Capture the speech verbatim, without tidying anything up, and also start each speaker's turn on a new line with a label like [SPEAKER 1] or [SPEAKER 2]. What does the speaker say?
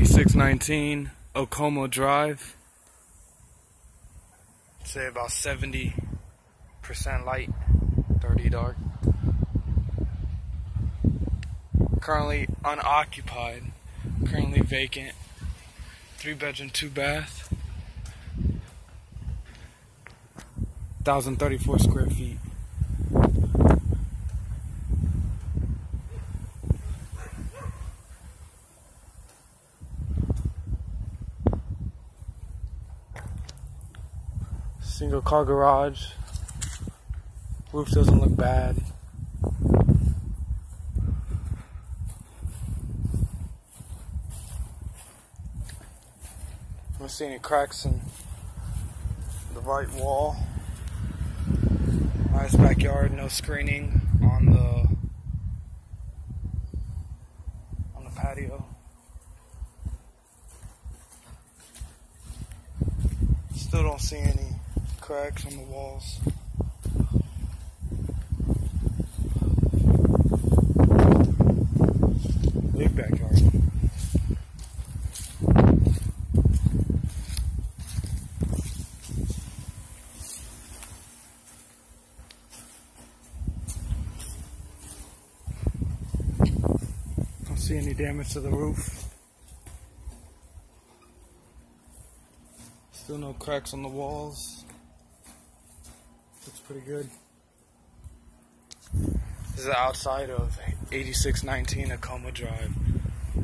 [SPEAKER 1] eighty-six nineteen Acoma Drive. Say about seventy percent light, thirty dark. Currently unoccupied, currently vacant. Three bedroom, two bath. one thousand thirty-four square feet. Single car garage. Roof doesn't look bad. I don't see any cracks in the right wall. Nice backyard, no screening on the on the patio. Still don't see any cracks on the walls. Big backyard. Don't see any damage to the roof. Still no cracks on the walls. Looks pretty good. This is the outside of eighty-six nineteen Acoma Drive.